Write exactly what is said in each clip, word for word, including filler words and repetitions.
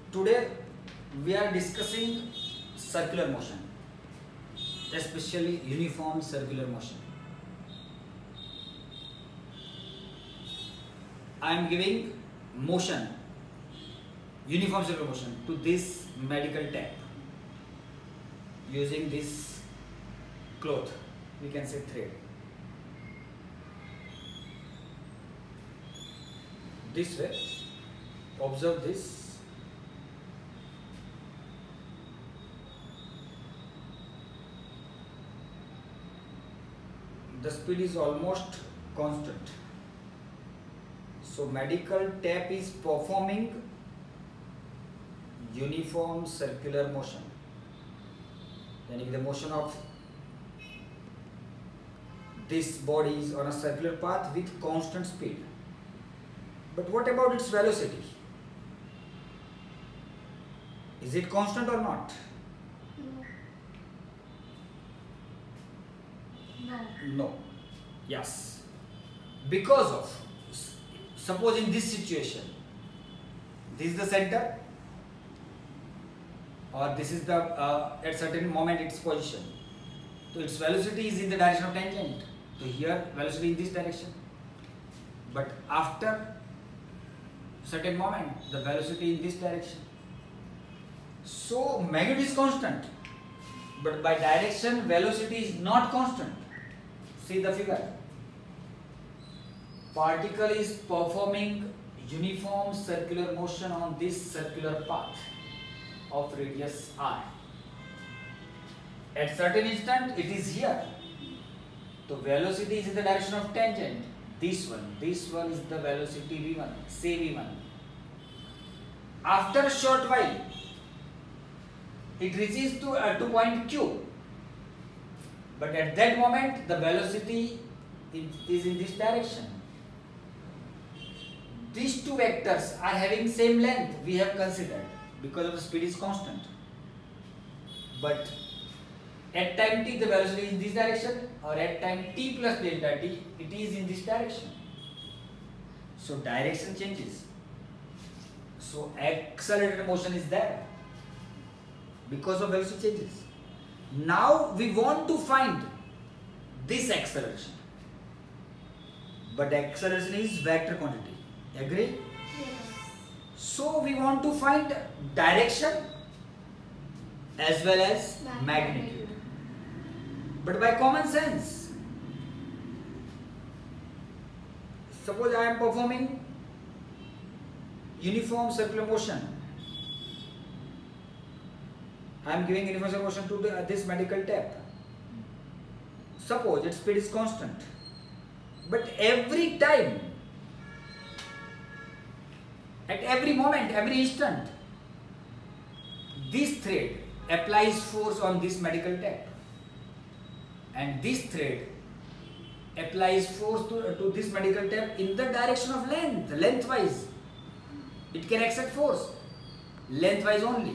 Today we are discussing circular motion, especially uniform circular motion. I am giving motion, uniform circular motion to this medical tap using this cloth, we can say thread. This way, observe this. The speed is almost constant. So medical tap is performing uniform circular motion. Yani the motion of this body is on a circular path with constant speed. But what about its velocity? Is it constant or not? No. No. Yes. Because of, suppose in this situation, this is the center, or this is the, uh, at certain moment its position. So its velocity is in the direction of tangent. So here velocity in this direction. But after certain moment, the velocity in this direction. So magnitude is constant, but by direction velocity is not constant. See the figure. Particle is performing uniform circular motion on this circular path of radius r. At certain instant it is here. So velocity is in the direction of tangent. This one, this one is the velocity v one, say v one. After a short while, it reaches to, uh, to point Q. But at that moment, the velocity is in this direction. These two vectors are having same length, we have considered, because of the speed is constant. But at time t, the velocity is in this direction, or at time t plus delta t, it is in this direction. So direction changes. So accelerated motion is there because of velocity changes. Now we want to find this acceleration, but acceleration is vector quantity. Agree? Yes. So we want to find direction as well as Magnitude. magnitude. But by common sense, suppose I am performing uniform circular motion. I am giving uniform circular motion to the, uh, this medical tap. Suppose its speed is constant, but every time, at every moment, every instant, this thread applies force on this medical tap, and this thread applies force to, uh, to this medical tap in the direction of length, lengthwise. It can exert force lengthwise only.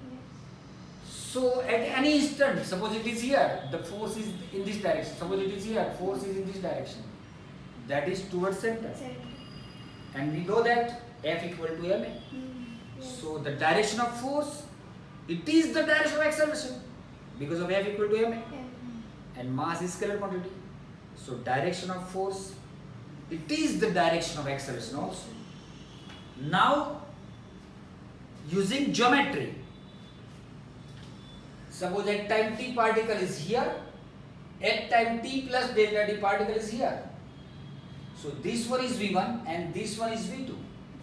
So at any instant, suppose it is here, the force is in this direction. Suppose it is here, force is in this direction. That is towards center. Center. And we know that F equal to ma. Mm, yes. So the direction of force, it is the direction of acceleration because of F equal to ma. Yeah. And mass is scalar quantity. So direction of force, it is the direction of acceleration also. Now, using geometry, suppose at time t particle is here, at time t plus delta t particle is here. So this one is v one and this one is v two.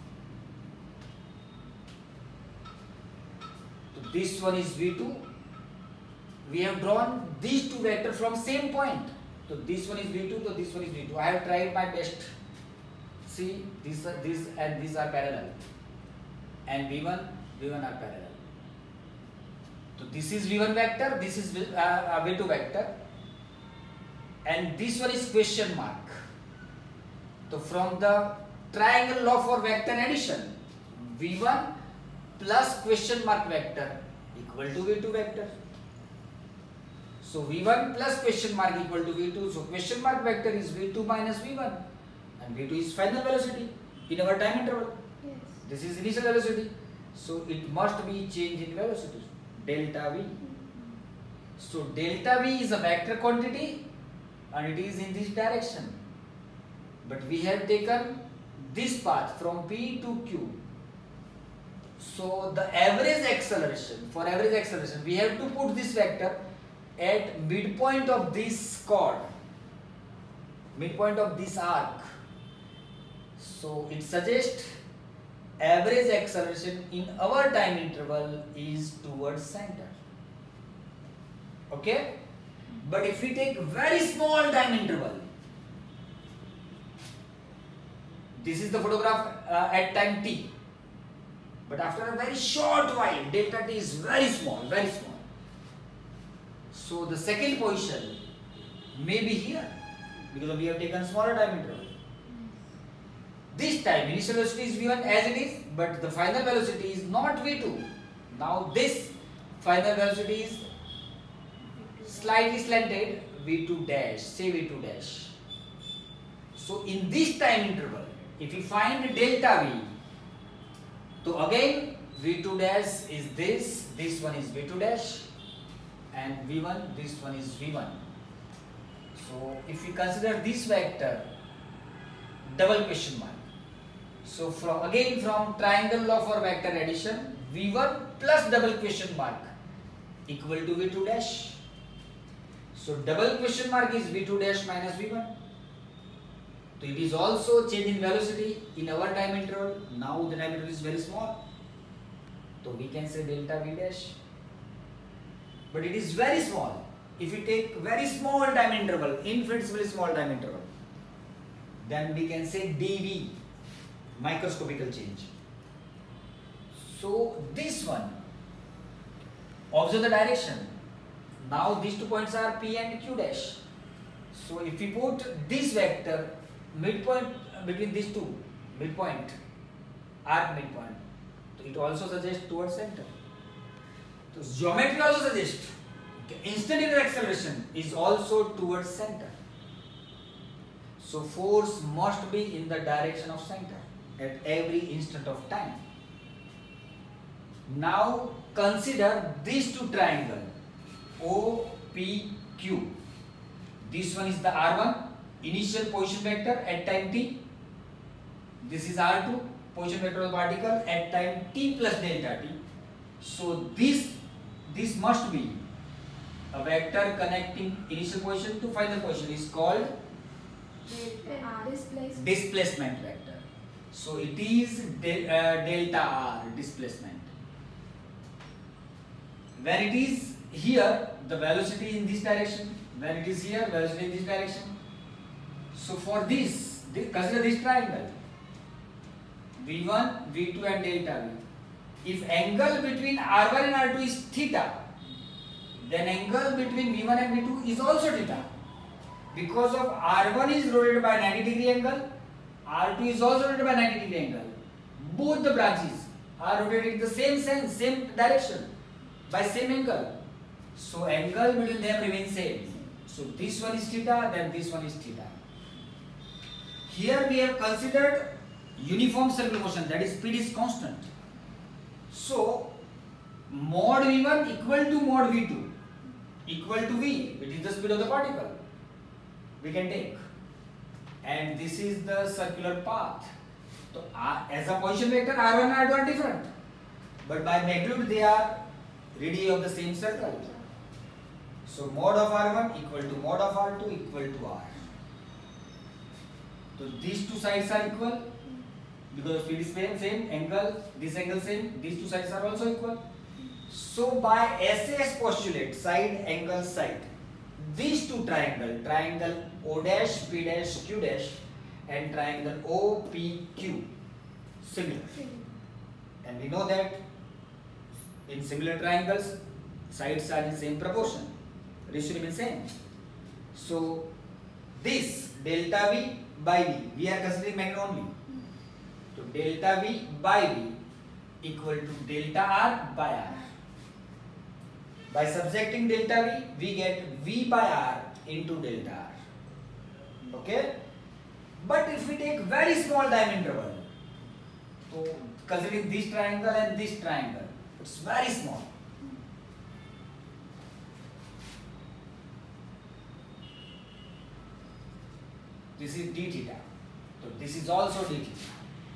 So this one is v two. We have drawn these two vectors from same point. So this one is v two, so this one is v two. I have tried my best. See, these are these and these are parallel, and v one, v one are parallel. So this is v one vector, this is v, uh, v two vector, and this one is question mark. So from the triangle law for vector addition, v one plus question mark vector equal to v two vector. So v one plus question mark equal to v two. So question mark vector is v two minus v one, and v two is final velocity in our time interval. Yes. This is initial velocity. So it must be change in velocity, delta V. So delta V is a vector quantity and it is in this direction. But we have taken this path from P to Q. So the average acceleration, for average acceleration, we have to put this vector at midpoint of this chord, midpoint of this arc. So it suggests average acceleration in our time interval is towards center. Okay? But if we take very small time interval, this is the photograph uh, at time t. But after a very short while, delta t is very small, very small. So the second position may be here because we have taken smaller time interval. This time initial velocity is v one as it is, but the final velocity is not v two. Now this final velocity is slightly slanted v two dash, say v two dash. So in this time interval, if you find delta v, so again v two dash is this, this one is v two dash, and v one, this one is v one. So if we consider this vector double question mark, so from again from triangle law for vector addition, v one plus double question mark equal to v two dash. So double question mark is v two dash minus v one. So it is also change in velocity in our time interval. Now the time interval is very small, so we can say delta v dash. But it is very small. If we take very small time interval, infinitesimally small time interval, then we can say dv, microscopical change. So this one, observe the direction. Now these two points are P and Q dash. So if we put this vector midpoint between these two, midpoint, arc midpoint, so it also suggests towards center. So geometry also suggests instantaneous acceleration is also towards center. So force must be in the direction of center at every instant of time. Now consider these two triangles O P Q. This one is the R one, initial position vector at time t. This is R two, position vector of the particle at time t plus delta t. So this this must be a vector connecting initial position to final position is called Displacement. displacement vector. So it is de uh, delta R, displacement. When it is here, the velocity in this direction. When it is here, velocity in this direction. So for this, consider this triangle v one, v two and delta v. If angle between R one and R two is theta, then angle between v one and v two is also theta. Because of R one is rotated by ninety degree angle, R two is also rotated by ninety degree angle. Both the branches are rotated in the same sense, same direction, by same angle. So angle between them remains same. So this one is theta, then this one is theta. Here we have considered uniform circular motion, that is speed is constant. So mod v one equal to mod v two equal to v, which is the speed of the particle, we can take. And this is the circular path. So uh, as a position vector, R one and R two are different, but by magnitude they are radii of the same circle. So mod of R one equal to mod of R two equal to R. So these two sides are equal because speed is same, same angle, this angle same, these two sides are also equal. So by S A S postulate, side angle side, these two triangle, triangle O dash, P dash, Q dash and triangle O P Q, similar. And we know that in similar triangles, sides are in same proportion, ratio remains same. So this delta V by V, we are considering magnitude only. So delta V by V equal to delta R by R. By subjecting delta V, we get V by R into delta R. Okay? But if we take very small time interval, so considering this triangle and this triangle. It's very small. This is d theta. So this is also d theta.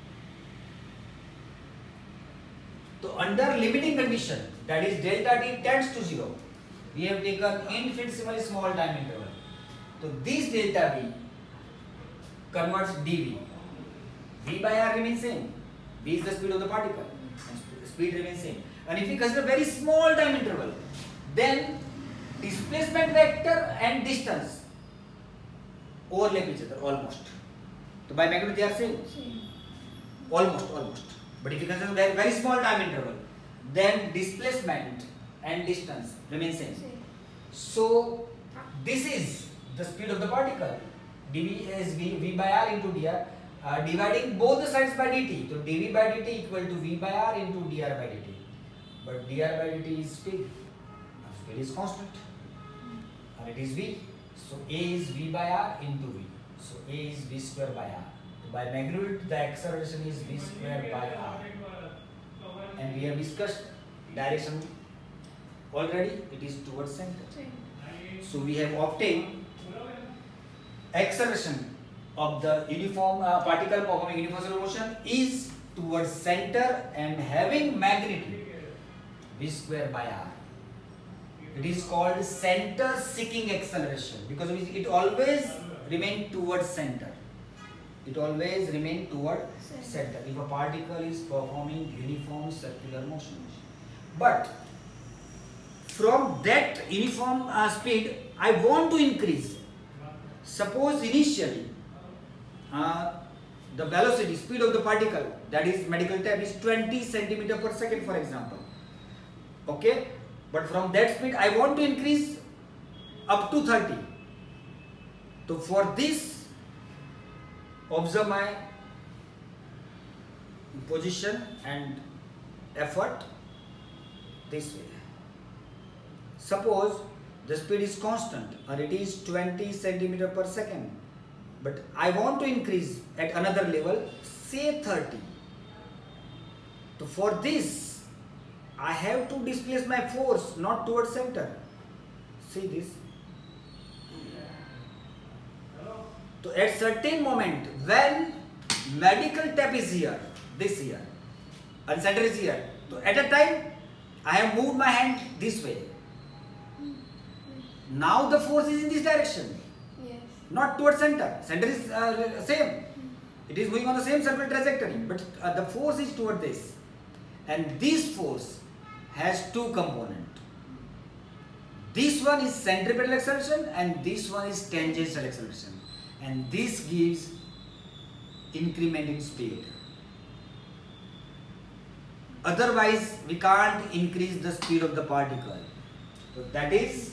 So under limiting condition, that is delta t tends to zero, we have taken infinitesimally small time interval. So this delta v converts dv. V by r remains same. V is the speed of the particle. And speed remains same. And if we consider very small time interval, then displacement vector and distance overlap each other almost. So by magnitude they are same. Same. Almost, almost. But if you consider very, very small time interval, then displacement and distance remain same. Same. So this is the speed of the particle. dv is v, v by r into dr, uh, dividing both the sides by dt. So dv by dt equal to v by r into dr by dt. But dr by dt is speed. Now speed is constant. And it is v. So a is v by r into v. So a is v square by r. So by magnitude the acceleration is v square by r. And we have discussed direction already. It is towards center. Same. So we have obtained acceleration of the uniform uh, particle performing uniform circular motion is towards center and having magnitude v square by r. It is called center seeking acceleration because it always remain towards center. It always remain toward center if a particle is performing uniform circular motion. But from that uniform uh, speed, I want to increase. Suppose initially uh, the velocity, speed of the particle, that is medical type, is twenty centimeter per second, for example. Okay, but from that speed I want to increase up to thirty. So for this, observe my position and effort this way. Suppose the speed is constant or it is twenty centimeter per second, but I want to increase at another level, say thirty. So for this I have to displace my force not towards center. See this. So at certain moment when medical tap is here, this here, and center is here, so at a time I have moved my hand this way. Now the force is in this direction, Yes. not towards center. Center is uh, same. It is moving on the same circular trajectory, but uh, the force is toward this. And this force has two components. This one is centripetal acceleration and this one is tangential acceleration. And this gives increment in speed. Otherwise, we can't increase the speed of the particle. So that is,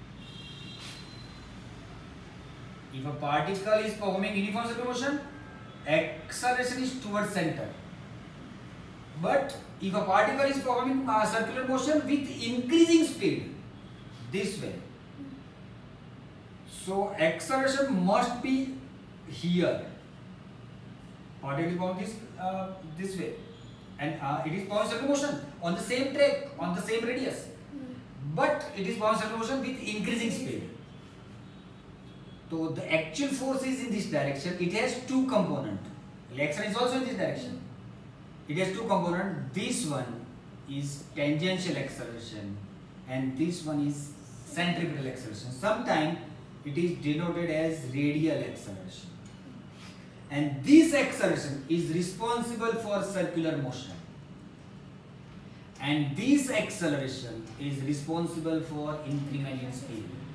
if a particle is performing uniform circular motion, acceleration is towards center. But if a particle is performing uh, circular motion with increasing speed, this way, so acceleration must be here. Particle is performing this uh, this way, and uh, it is performing circular motion on the same track, on the same radius, but it is performing circular motion with increasing speed. So the actual force is in this direction. It has two components. Acceleration is also in this direction. It has two components. This one is tangential acceleration and this one is centripetal acceleration. Sometimes it is denoted as radial acceleration. And this acceleration is responsible for circular motion. And this acceleration is responsible for increment in speed.